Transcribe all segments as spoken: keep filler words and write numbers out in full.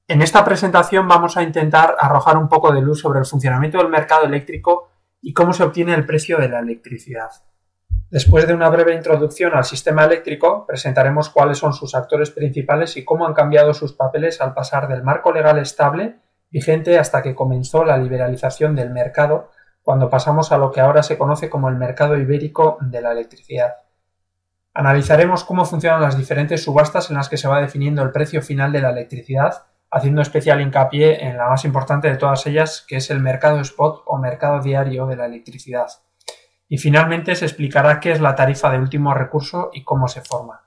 En esta presentación vamos a intentar arrojar un poco de luz sobre el funcionamiento del mercado eléctrico y cómo se obtiene el precio de la electricidad. Después de una breve introducción al sistema eléctrico, presentaremos cuáles son sus actores principales y cómo han cambiado sus papeles al pasar del marco legal estable vigente hasta que comenzó la liberalización del mercado, cuando pasamos a lo que ahora se conoce como el mercado ibérico de la electricidad. Analizaremos cómo funcionan las diferentes subastas en las que se va definiendo el precio final de la electricidad, haciendo especial hincapié en la más importante de todas ellas, que es el mercado spot o mercado diario de la electricidad. Y finalmente se explicará qué es la tarifa de último recurso y cómo se forma.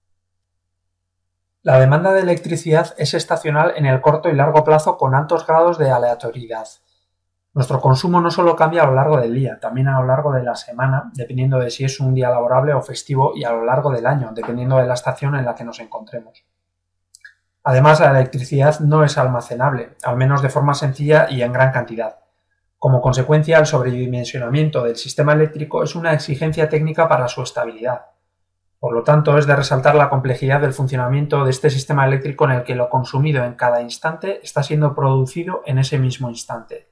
La demanda de electricidad es estacional en el corto y largo plazo con altos grados de aleatoriedad. Nuestro consumo no solo cambia a lo largo del día, también a lo largo de la semana, dependiendo de si es un día laborable o festivo, y a lo largo del año, dependiendo de la estación en la que nos encontremos. Además, la electricidad no es almacenable, al menos de forma sencilla y en gran cantidad. Como consecuencia, el sobredimensionamiento del sistema eléctrico es una exigencia técnica para su estabilidad. Por lo tanto, es de resaltar la complejidad del funcionamiento de este sistema eléctrico en el que lo consumido en cada instante está siendo producido en ese mismo instante.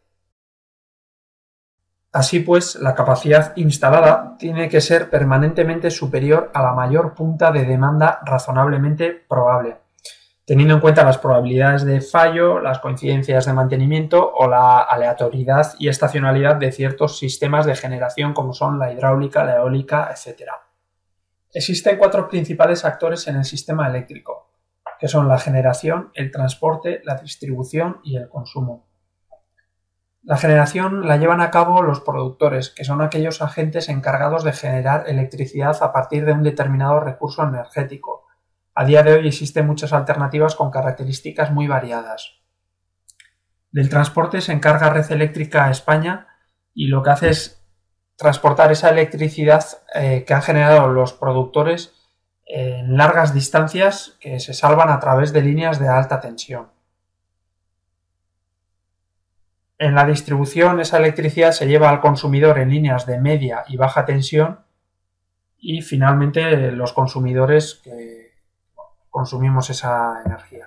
Así pues, la capacidad instalada tiene que ser permanentemente superior a la mayor punta de demanda razonablemente probable, teniendo en cuenta las probabilidades de fallo, las coincidencias de mantenimiento o la aleatoriedad y estacionalidad de ciertos sistemas de generación como son la hidráulica, la eólica, etcétera. Existen cuatro principales actores en el sistema eléctrico, que son la generación, el transporte, la distribución y el consumo. La generación la llevan a cabo los productores, que son aquellos agentes encargados de generar electricidad a partir de un determinado recurso energético. A día de hoy existen muchas alternativas con características muy variadas. Del transporte se encarga Red Eléctrica España y lo que hace es transportar esa electricidad eh, que han generado los productores en largas distancias que se salvan a través de líneas de alta tensión. En la distribución, esa electricidad se lleva al consumidor en líneas de media y baja tensión y finalmente los consumidores que consumimos esa energía.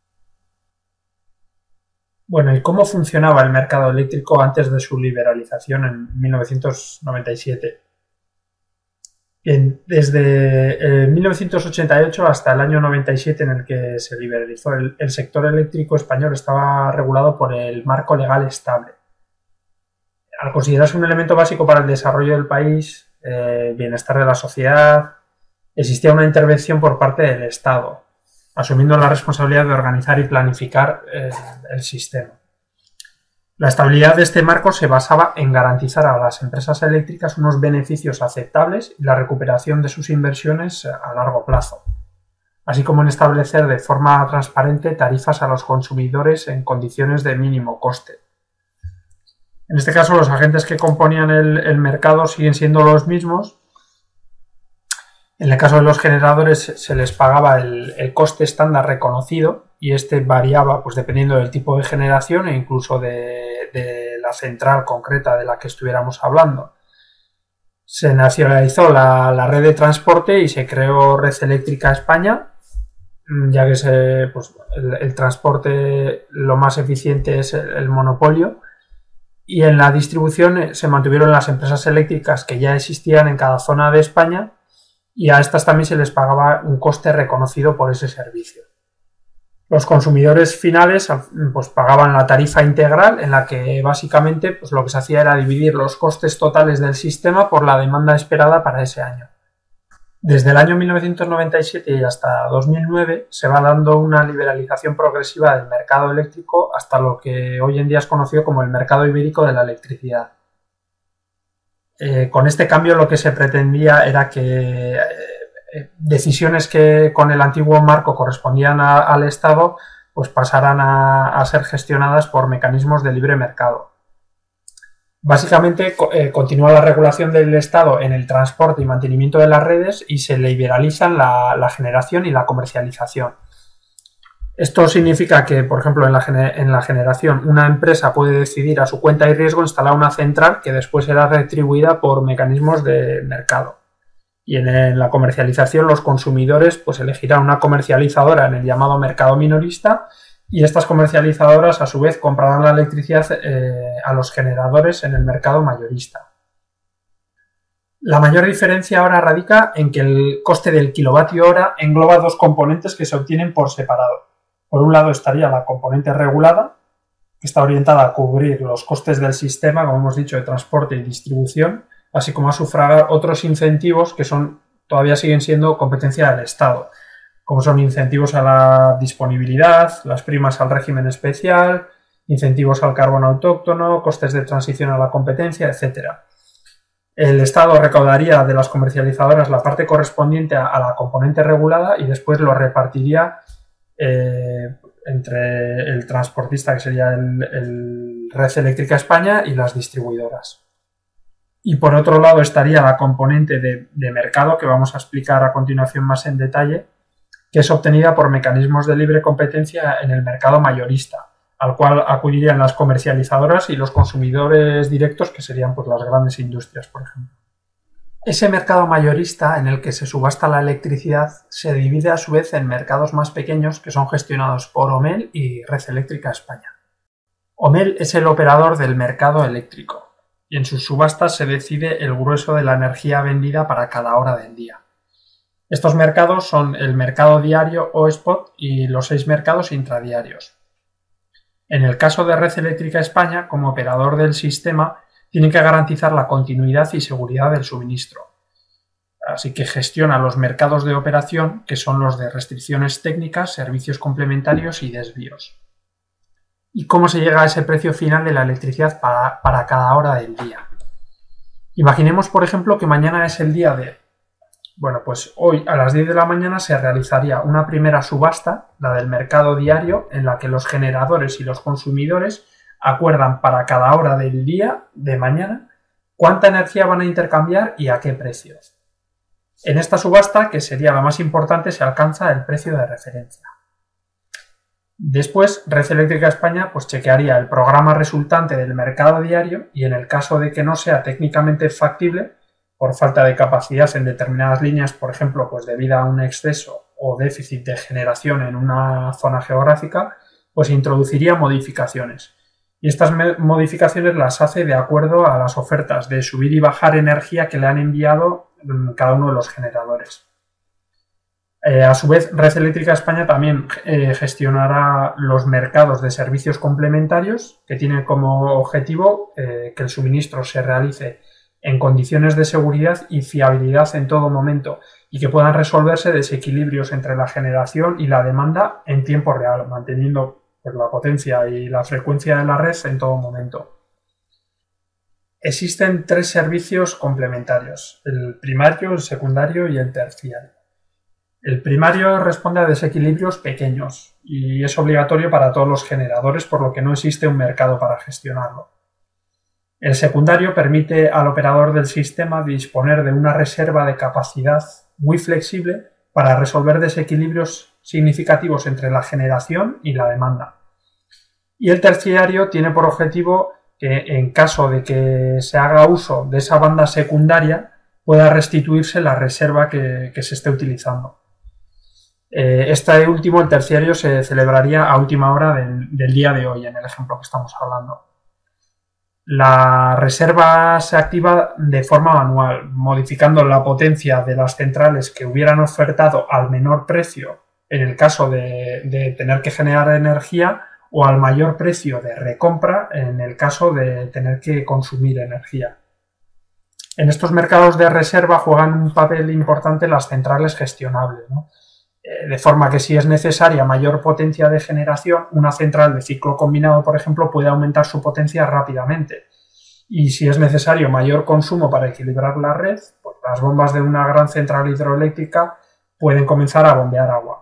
Bueno, ¿y cómo funcionaba el mercado eléctrico antes de su liberalización en mil novecientos noventa y siete? Bien, desde eh, mil novecientos ochenta y ocho hasta el año noventa y siete, en el que se liberalizó el, el sector eléctrico español, estaba regulado por el marco legal estable. Al considerarse un elemento básico para el desarrollo del país, eh, bienestar de la sociedad, existía una intervención por parte del Estado, asumiendo la responsabilidad de organizar y planificar eh, el sistema. La estabilidad de este marco se basaba en garantizar a las empresas eléctricas unos beneficios aceptables y la recuperación de sus inversiones a largo plazo, así como en establecer de forma transparente tarifas a los consumidores en condiciones de mínimo coste. En este caso, los agentes que componían el, el mercado siguen siendo los mismos. En el caso de los generadores se les pagaba el, el coste estándar reconocido y este variaba pues, dependiendo del tipo de generación e incluso de, de la central concreta de la que estuviéramos hablando. Se nacionalizó la, la red de transporte y se creó Red Eléctrica España, ya que se, pues, el, el transporte lo más eficiente es el, el monopolio, y en la distribución se mantuvieron las empresas eléctricas que ya existían en cada zona de España y a estas también se les pagaba un coste reconocido por ese servicio. Los consumidores finales pues, pagaban la tarifa integral, en la que básicamente pues, lo que se hacía era dividir los costes totales del sistema por la demanda esperada para ese año. Desde el año mil novecientos noventa y siete y hasta dos mil nueve se va dando una liberalización progresiva del mercado eléctrico hasta lo que hoy en día es conocido como el mercado ibérico de la electricidad. Eh, con este cambio lo que se pretendía era que eh, decisiones que con el antiguo marco correspondían a, al Estado pues pasaran a, a ser gestionadas por mecanismos de libre mercado. Básicamente eh, continúa la regulación del Estado en el transporte y mantenimiento de las redes y se liberalizan la, la generación y la comercialización. Esto significa que, por ejemplo, en la, en la generación una empresa puede decidir a su cuenta y riesgo instalar una central que después será retribuida por mecanismos de mercado. Y en la comercialización los consumidores pues elegirán una comercializadora en el llamado mercado minorista y estas comercializadoras a su vez comprarán la electricidad eh, a los generadores en el mercado mayorista. La mayor diferencia ahora radica en que el coste del kilovatio hora engloba dos componentes que se obtienen por separado. Por un lado estaría la componente regulada, que está orientada a cubrir los costes del sistema, como hemos dicho, de transporte y distribución, así como a sufragar otros incentivos que son, todavía siguen siendo competencia del Estado, como son incentivos a la disponibilidad, las primas al régimen especial, incentivos al carbón autóctono, costes de transición a la competencia, etcétera. El Estado recaudaría de las comercializadoras la parte correspondiente a, a la componente regulada y después lo repartiría eh, entre el transportista, que sería el, el Red Eléctrica España, y las distribuidoras. Y por otro lado estaría la componente de, de mercado, que vamos a explicar a continuación más en detalle, que es obtenida por mecanismos de libre competencia en el mercado mayorista, al cual acudirían las comercializadoras y los consumidores directos, que serían pues, las grandes industrias, por ejemplo. Ese mercado mayorista en el que se subasta la electricidad se divide a su vez en mercados más pequeños que son gestionados por OMEL y Red Eléctrica España. OMEL es el operador del mercado eléctrico y en sus subastas se decide el grueso de la energía vendida para cada hora del día. Estos mercados son el mercado diario o spot y los seis mercados intradiarios. En el caso de Red Eléctrica España, como operador del sistema, tiene que garantizar la continuidad y seguridad del suministro. Así que gestiona los mercados de operación, que son los de restricciones técnicas, servicios complementarios y desvíos. ¿Y cómo se llega a ese precio final de la electricidad para, para cada hora del día? Imaginemos, por ejemplo, que mañana es el día de... Bueno, pues hoy a las diez de la mañana se realizaría una primera subasta, la del mercado diario, en la que los generadores y los consumidores acuerdan para cada hora del día de mañana cuánta energía van a intercambiar y a qué precio. En esta subasta, que sería la más importante, se alcanza el precio de referencia. Después, Red Eléctrica España pues, chequearía el programa resultante del mercado diario y en el caso de que no sea técnicamente factible, por falta de capacidad en determinadas líneas, por ejemplo, pues debido a un exceso o déficit de generación en una zona geográfica, pues introduciría modificaciones. Y estas modificaciones las hace de acuerdo a las ofertas de subir y bajar energía que le han enviado cada uno de los generadores. Eh, a su vez, Red Eléctrica España también eh, gestionará los mercados de servicios complementarios, que tienen como objetivo eh, que el suministro se realice en condiciones de seguridad y fiabilidad en todo momento y que puedan resolverse desequilibrios entre la generación y la demanda en tiempo real, manteniendo pues, la potencia y la frecuencia de la red en todo momento. Existen tres servicios complementarios, el primario, el secundario y el terciario. El primario responde a desequilibrios pequeños y es obligatorio para todos los generadores, por lo que no existe un mercado para gestionarlo. El secundario permite al operador del sistema disponer de una reserva de capacidad muy flexible para resolver desequilibrios significativos entre la generación y la demanda. Y el terciario tiene por objetivo que en caso de que se haga uso de esa banda secundaria pueda restituirse la reserva que, que se esté utilizando. Eh, este último, el terciario, se celebraría a última hora del, del día de hoy, en el ejemplo que estamos hablando. La reserva se activa de forma manual, modificando la potencia de las centrales que hubieran ofertado al menor precio en el caso de, de tener que generar energía o al mayor precio de recompra en el caso de tener que consumir energía. En estos mercados de reserva juegan un papel importante las centrales gestionables, ¿no? Eh, de forma que si es necesaria mayor potencia de generación, una central de ciclo combinado, por ejemplo, puede aumentar su potencia rápidamente. Y si es necesario mayor consumo para equilibrar la red, pues las bombas de una gran central hidroeléctrica pueden comenzar a bombear agua.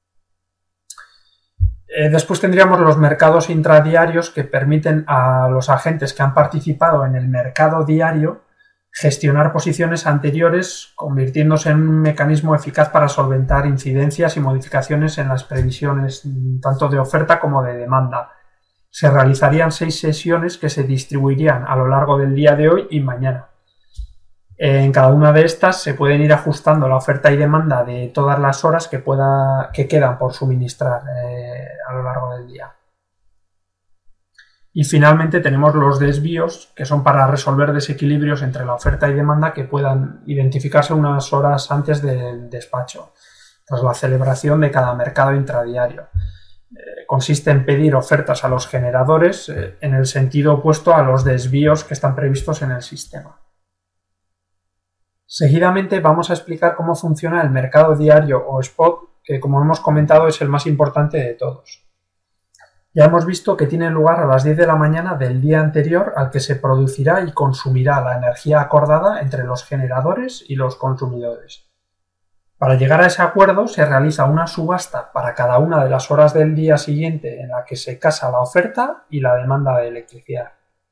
Eh, después tendríamos los mercados intradiarios, que permiten a los agentes que han participado en el mercado diario gestionar posiciones anteriores, convirtiéndose en un mecanismo eficaz para solventar incidencias y modificaciones en las previsiones tanto de oferta como de demanda. Se realizarían seis sesiones que se distribuirían a lo largo del día de hoy y mañana. En cada una de estas se pueden ir ajustando la oferta y demanda de todas las horas que, pueda, que quedan por suministrar eh, a lo largo del día. Y finalmente tenemos los desvíos, que son para resolver desequilibrios entre la oferta y demanda que puedan identificarse unas horas antes del despacho, tras la celebración de cada mercado intradiario. Eh, consiste en pedir ofertas a los generadores eh, en el sentido opuesto a los desvíos que están previstos en el sistema. Seguidamente vamos a explicar cómo funciona el mercado diario o spot, que como hemos comentado es el más importante de todos. Ya hemos visto que tiene lugar a las diez de la mañana del día anterior al que se producirá y consumirá la energía acordada entre los generadores y los consumidores. Para llegar a ese acuerdo se realiza una subasta para cada una de las horas del día siguiente en la que se casa la oferta y la demanda de electricidad.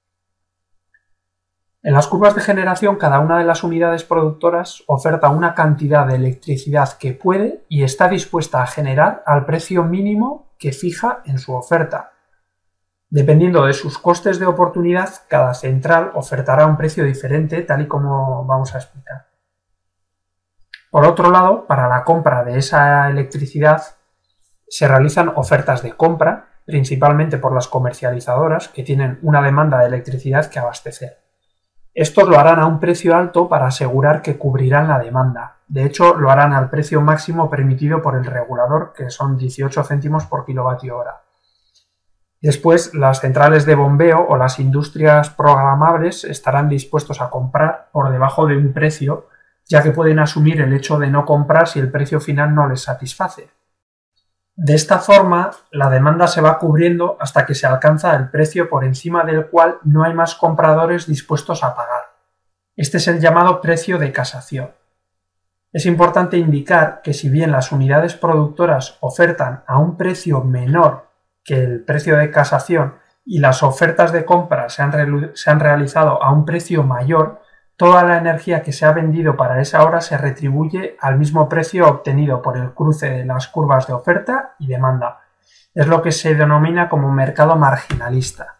En las curvas de generación, cada una de las unidades productoras oferta una cantidad de electricidad que puede y está dispuesta a generar al precio mínimo que fija en su oferta. Dependiendo de sus costes de oportunidad, cada central ofertará un precio diferente, tal y como vamos a explicar. Por otro lado, para la compra de esa electricidad se realizan ofertas de compra, principalmente por las comercializadoras que tienen una demanda de electricidad que abastecer. Estos lo harán a un precio alto para asegurar que cubrirán la demanda. De hecho, lo harán al precio máximo permitido por el regulador, que son dieciocho céntimos por kilovatio hora. Después, las centrales de bombeo o las industrias programables estarán dispuestos a comprar por debajo de un precio, ya que pueden asumir el hecho de no comprar si el precio final no les satisface. De esta forma, la demanda se va cubriendo hasta que se alcanza el precio por encima del cual no hay más compradores dispuestos a pagar. Este es el llamado precio de casación. Es importante indicar que si bien las unidades productoras ofertan a un precio menor que el precio de casación y las ofertas de compra se han, se han realizado a un precio mayor, toda la energía que se ha vendido para esa hora se retribuye al mismo precio obtenido por el cruce de las curvas de oferta y demanda. Es lo que se denomina como mercado marginalista.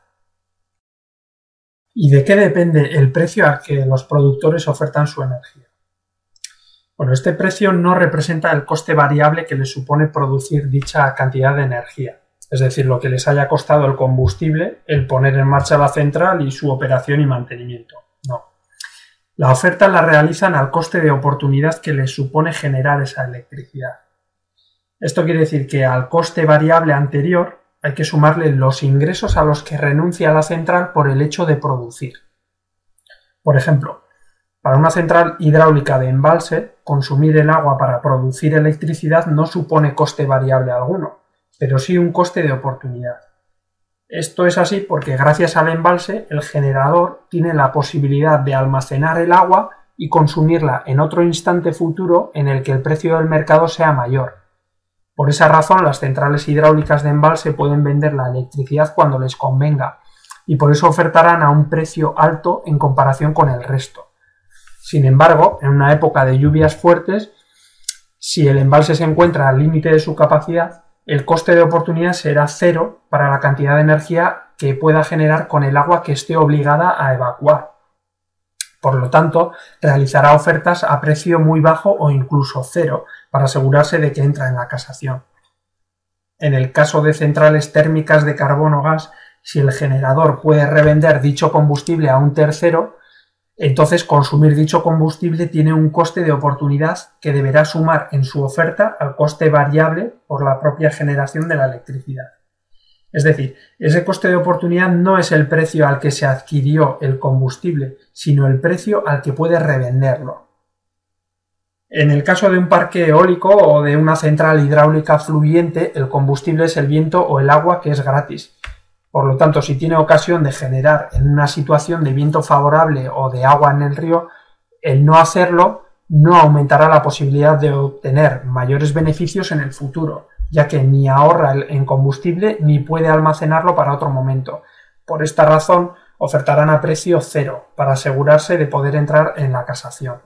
¿Y de qué depende el precio al que los productores ofertan su energía? Bueno, este precio no representa el coste variable que les supone producir dicha cantidad de energía, es decir, lo que les haya costado el combustible, el poner en marcha la central y su operación y mantenimiento. No. La oferta la realizan al coste de oportunidad que les supone generar esa electricidad. Esto quiere decir que al coste variable anterior hay que sumarle los ingresos a los que renuncia la central por el hecho de producir. Por ejemplo, para una central hidráulica de embalse, consumir el agua para producir electricidad no supone coste variable alguno, pero sí un coste de oportunidad. Esto es así porque gracias al embalse el generador tiene la posibilidad de almacenar el agua y consumirla en otro instante futuro en el que el precio del mercado sea mayor. Por esa razón las centrales hidráulicas de embalse pueden vender la electricidad cuando les convenga y por eso ofertarán a un precio alto en comparación con el resto. Sin embargo, en una época de lluvias fuertes, si el embalse se encuentra al límite de su capacidad, el coste de oportunidad será cero para la cantidad de energía que pueda generar con el agua que esté obligada a evacuar. Por lo tanto, realizará ofertas a precio muy bajo o incluso cero para asegurarse de que entra en la casación. En el caso de centrales térmicas de carbón o gas, si el generador puede revender dicho combustible a un tercero, entonces consumir dicho combustible tiene un coste de oportunidad que deberá sumar en su oferta al coste variable por la propia generación de la electricidad. Es decir, ese coste de oportunidad no es el precio al que se adquirió el combustible, sino el precio al que puede revenderlo. En el caso de un parque eólico o de una central hidráulica fluyente, el combustible es el viento o el agua, que es gratis. Por lo tanto, si tiene ocasión de generar en una situación de viento favorable o de agua en el río, el no hacerlo no aumentará la posibilidad de obtener mayores beneficios en el futuro, ya que ni ahorra en combustible ni puede almacenarlo para otro momento. Por esta razón, ofertarán a precio cero para asegurarse de poder entrar en la casación.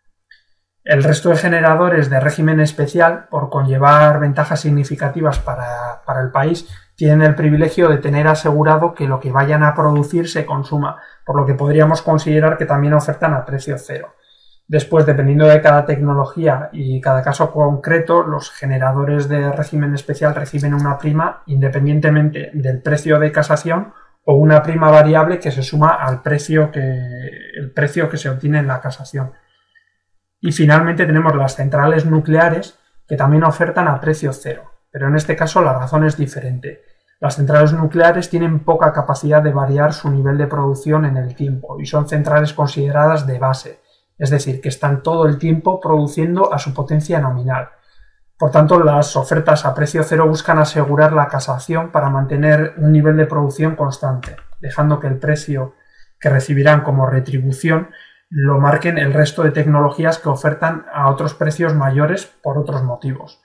El resto de generadores de régimen especial, por conllevar ventajas significativas para, para el país, tienen el privilegio de tener asegurado que lo que vayan a producir se consuma, por lo que podríamos considerar que también ofertan a precio cero. Después, dependiendo de cada tecnología y cada caso concreto, los generadores de régimen especial reciben una prima independientemente del precio de casación o una prima variable que se suma al precio que, el precio que se obtiene en la casación. Y finalmente tenemos las centrales nucleares, que también ofertan a precio cero, pero en este caso la razón es diferente. Las centrales nucleares tienen poca capacidad de variar su nivel de producción en el tiempo y son centrales consideradas de base, es decir, que están todo el tiempo produciendo a su potencia nominal. Por tanto, las ofertas a precio cero buscan asegurar la casación para mantener un nivel de producción constante, dejando que el precio que recibirán como retribución lo marquen el resto de tecnologías que ofertan a otros precios mayores por otros motivos.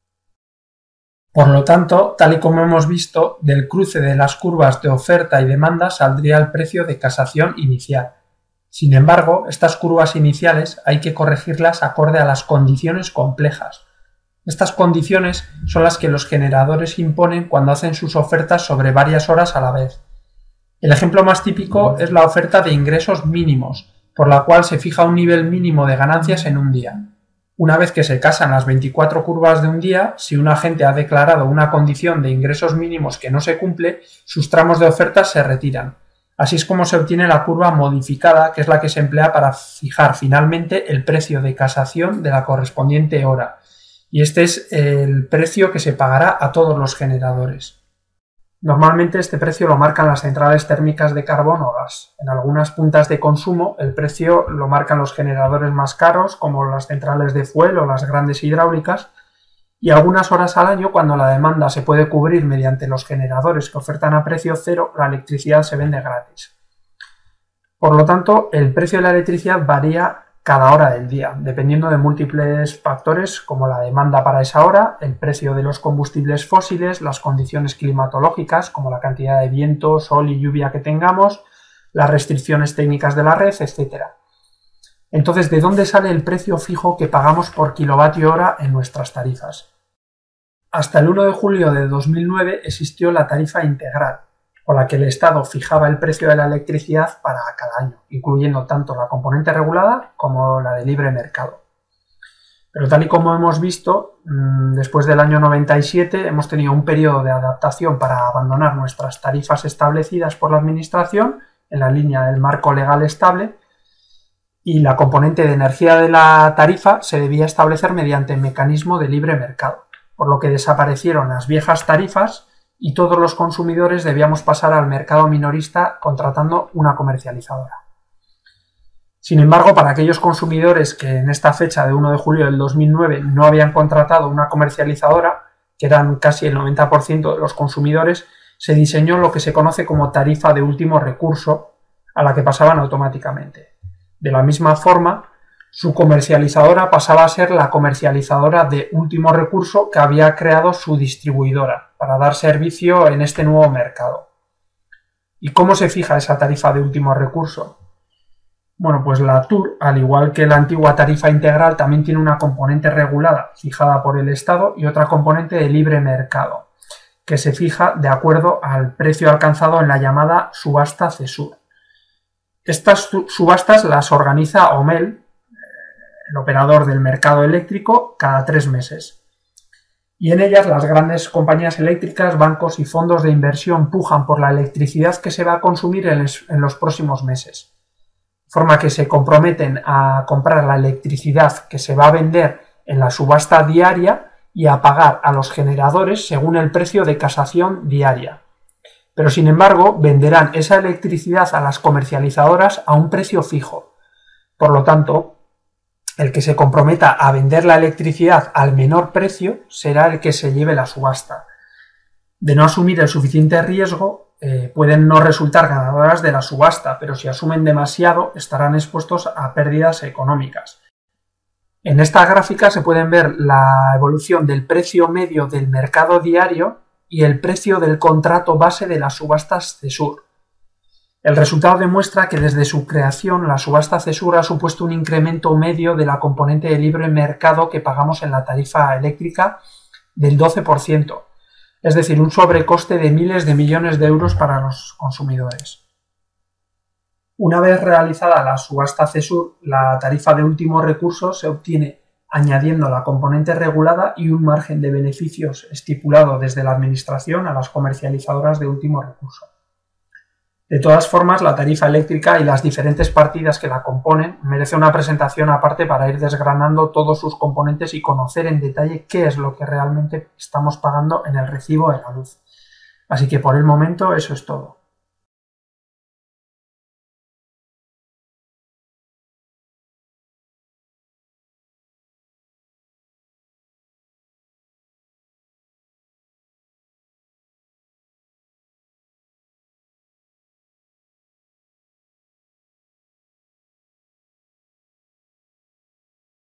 Por lo tanto, tal y como hemos visto, del cruce de las curvas de oferta y demanda saldría el precio de casación inicial. Sin embargo, estas curvas iniciales hay que corregirlas acorde a las condiciones complejas. Estas condiciones son las que los generadores imponen cuando hacen sus ofertas sobre varias horas a la vez. El ejemplo más típico es la oferta de ingresos mínimos, por la cual se fija un nivel mínimo de ganancias en un día. Una vez que se casan las veinticuatro curvas de un día, si un agente ha declarado una condición de ingresos mínimos que no se cumple, sus tramos de ofertas se retiran. Así es como se obtiene la curva modificada, que es la que se emplea para fijar finalmente el precio de casación de la correspondiente hora. Y este es el precio que se pagará a todos los generadores. Normalmente este precio lo marcan las centrales térmicas de carbón o gas. En algunas puntas de consumo el precio lo marcan los generadores más caros, como las centrales de fuel o las grandes hidráulicas, y algunas horas al año, cuando la demanda se puede cubrir mediante los generadores que ofertan a precio cero, la electricidad se vende gratis. Por lo tanto, el precio de la electricidad varía cada hora del día, dependiendo de múltiples factores como la demanda para esa hora, el precio de los combustibles fósiles, las condiciones climatológicas como la cantidad de viento, sol y lluvia que tengamos, las restricciones técnicas de la red, etcétera. Entonces, ¿de dónde sale el precio fijo que pagamos por kilovatio hora en nuestras tarifas? Hasta el uno de julio de dos mil nueve existió la tarifa integral, con la que el Estado fijaba el precio de la electricidad para cada año, incluyendo tanto la componente regulada como la de libre mercado. Pero tal y como hemos visto, después del año noventa y siete hemos tenido un periodo de adaptación para abandonar nuestras tarifas establecidas por la Administración en la línea del marco legal estable, y la componente de energía de la tarifa se debía establecer mediante el mecanismo de libre mercado, por lo que desaparecieron las viejas tarifas y todos los consumidores debíamos pasar al mercado minorista contratando una comercializadora. Sin embargo, para aquellos consumidores que en esta fecha de uno de julio del dos mil nueve no habían contratado una comercializadora, que eran casi el noventa por ciento de los consumidores, se diseñó lo que se conoce como tarifa de último recurso, a la que pasaban automáticamente. De la misma forma, su comercializadora pasaba a ser la comercializadora de último recurso que había creado su distribuidora para dar servicio en este nuevo mercado. ¿Y cómo se fija esa tarifa de último recurso? Bueno, pues la T U R, al igual que la antigua tarifa integral, también tiene una componente regulada, fijada por el Estado, y otra componente de libre mercado, que se fija de acuerdo al precio alcanzado en la llamada subasta CESUR. Estas subastas las organiza OMEL, el operador del mercado eléctrico, cada tres meses. Y en ellas las grandes compañías eléctricas, bancos y fondos de inversión pujan por la electricidad que se va a consumir en los próximos meses. De forma que se comprometen a comprar la electricidad que se va a vender en la subasta diaria y a pagar a los generadores según el precio de casación diaria. Pero sin embargo, venderán esa electricidad a las comercializadoras a un precio fijo. Por lo tanto, el que se comprometa a vender la electricidad al menor precio será el que se lleve la subasta. De no asumir el suficiente riesgo, eh, pueden no resultar ganadoras de la subasta, pero si asumen demasiado estarán expuestos a pérdidas económicas. En esta gráfica se pueden ver la evolución del precio medio del mercado diario y el precio del contrato base de las subastas CESUR. El resultado demuestra que desde su creación la subasta CESUR ha supuesto un incremento medio de la componente de libre mercado que pagamos en la tarifa eléctrica del doce por ciento, es decir, un sobrecoste de miles de millones de euros para los consumidores. Una vez realizada la subasta CESUR, la tarifa de último recurso se obtiene añadiendo la componente regulada y un margen de beneficios estipulado desde la Administración a las comercializadoras de último recurso. De todas formas, la tarifa eléctrica y las diferentes partidas que la componen merece una presentación aparte para ir desgranando todos sus componentes y conocer en detalle qué es lo que realmente estamos pagando en el recibo de la luz. Así que por el momento eso es todo.